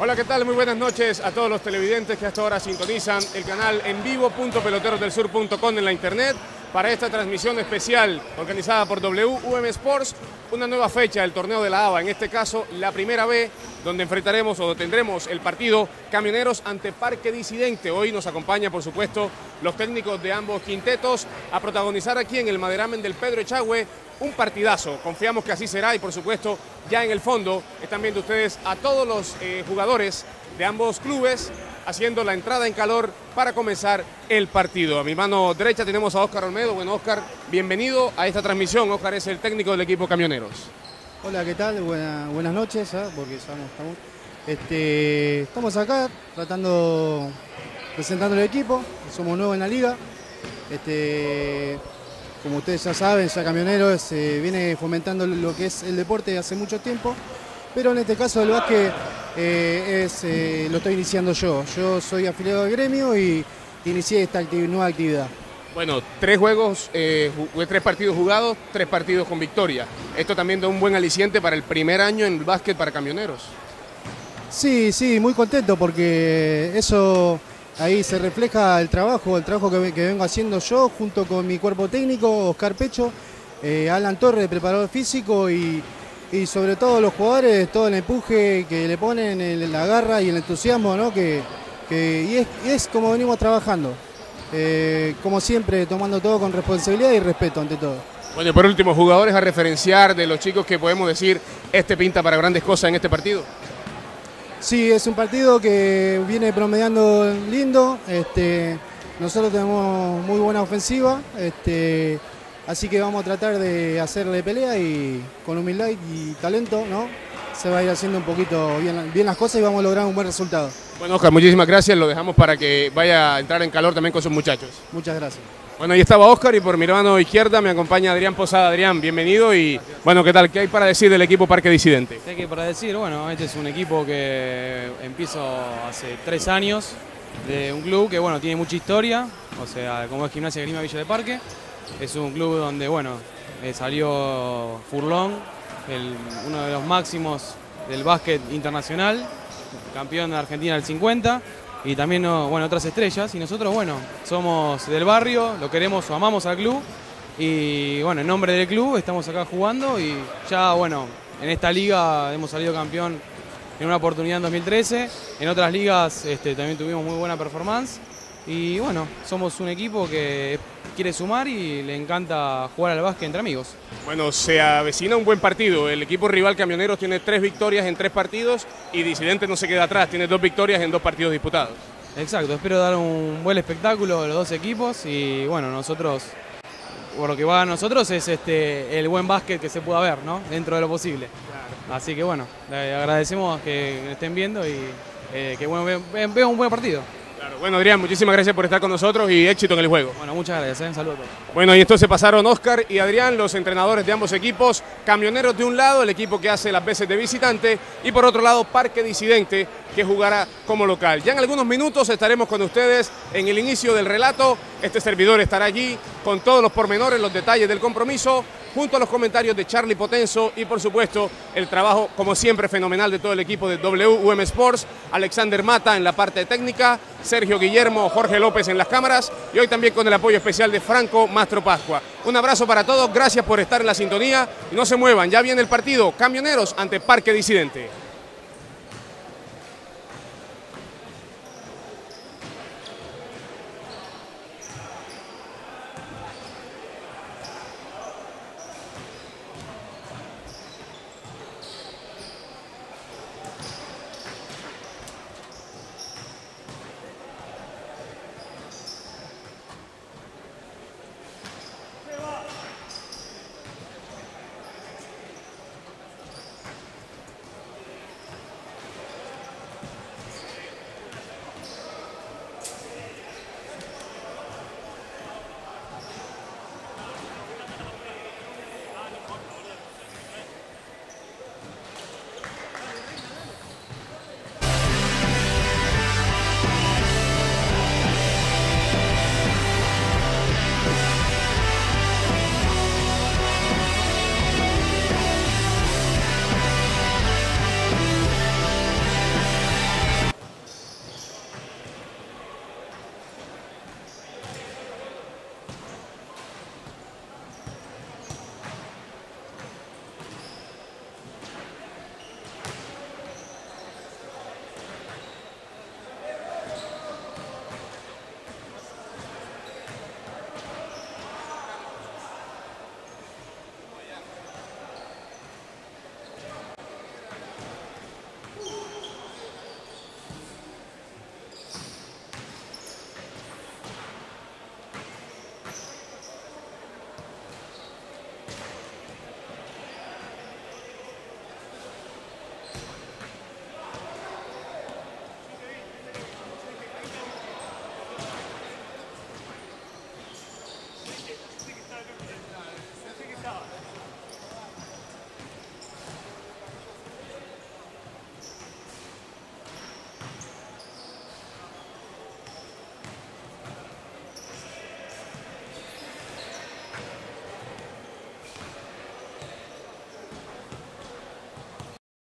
Hola, ¿qué tal? Muy buenas noches a todos los televidentes que hasta ahora sintonizan el canal en vivo.peloterosdelsur.com en la internet para esta transmisión especial organizada por WM Sports, una nueva fecha del torneo de la ABA, en este caso la primera B, donde enfrentaremos o tendremos el partido Camioneros ante Parque Disidente. Hoy nos acompaña, por supuesto, los técnicos de ambos quintetos a protagonizar aquí en el Maderamen del Pedro Echagüe un partidazo. Confiamos que así será y, por supuesto, ya en el fondo están viendo ustedes a todos los jugadores de ambos clubes haciendo la entrada en calor para comenzar el partido. A mi mano derecha tenemos a Óscar Olmedo. Bueno, Óscar, bienvenido a esta transmisión. Óscar es el técnico del equipo Camioneros. Hola, ¿qué tal? Buenas noches, porque estamos acá presentando el equipo. Somos nuevos en la liga. Como ustedes ya saben, ya Camioneros viene fomentando lo que es el deporte hace mucho tiempo, pero en este caso el básquet lo estoy iniciando yo. Yo soy afiliado al gremio y inicié esta nueva actividad. Bueno, 3 juegos, 3 partidos jugados, 3 partidos con victoria. Esto también da un buen aliciente para el primer año en el básquet para Camioneros. Sí, muy contento porque eso... Ahí se refleja el trabajo que vengo haciendo yo junto con mi cuerpo técnico, Oscar Pecho, Alan Torres, preparador físico y sobre todo los jugadores, todo el empuje que le ponen, la garra y el entusiasmo, ¿no? Y es como venimos trabajando, como siempre, tomando todo con responsabilidad y respeto ante todo. Bueno, y por último, jugadores a referenciar de los chicos que podemos decir, pinta para grandes cosas en este partido. Sí, es un partido que viene promediando lindo. Nosotros tenemos muy buena ofensiva, así que vamos a tratar de hacerle pelea y con humildad y talento, ¿no? Se va a ir haciendo un poquito bien las cosas y vamos a lograr un buen resultado. Bueno, Óscar, muchísimas gracias. Lo dejamos para que vaya a entrar en calor también con sus muchachos. Muchas gracias. Bueno, ahí estaba Óscar y por mi mano izquierda me acompaña Adrián Posada. Adrián, bienvenido y bueno, ¿qué tal? ¿Qué hay para decir del equipo Parque Disidente? ¿Qué hay para decir? Bueno, este es un equipo que empiezo hace 3 años, de un club que bueno, tiene mucha historia, o sea, como es Gimnasia Grima Villa de Parque. Es un club donde bueno, salió Furlón, uno de los máximos del básquet internacional, campeón de Argentina del 50. Y también bueno, otras estrellas, y nosotros bueno, somos del barrio, lo queremos o amamos al club, y bueno, en nombre del club estamos acá jugando, y ya bueno, en esta liga hemos salido campeón en una oportunidad en 2013, en otras ligas también tuvimos muy buena performance, y bueno, somos un equipo que quiere sumar y le encanta jugar al básquet entre amigos. Bueno, se avecina un buen partido. El equipo rival Camioneros tiene 3 victorias en 3 partidos y Disidente no se queda atrás, tiene 2 victorias en 2 partidos disputados. Exacto, espero dar un buen espectáculo de los 2 equipos y bueno, nosotros, por lo que va a nosotros es el buen básquet que se pueda ver, ¿no? Dentro de lo posible. Claro. Así que bueno, le agradecemos que estén viendo y que bueno, vean un buen partido. Claro. Bueno, Adrián, muchísimas gracias por estar con nosotros y éxito en el juego. Bueno, muchas gracias, un saludo a todos. Bueno, y entonces pasaron Óscar y Adrián, los entrenadores de ambos equipos. Camioneros de un lado, el equipo que hace las veces de visitante, y por otro lado Parque Disidente, que jugará como local. Ya en algunos minutos estaremos con ustedes en el inicio del relato. Este servidor estará allí con todos los pormenores, los detalles del compromiso, junto a los comentarios de Charlie Potenzo y por supuesto el trabajo como siempre fenomenal de todo el equipo de WM Sports, Alexander Mata en la parte técnica, Sergio Guillermo, Jorge López en las cámaras y hoy también con el apoyo especial de Franco Mastro Pascua. Un abrazo para todos, gracias por estar en la sintonía y no se muevan, ya viene el partido Camioneros ante Parque Disidente.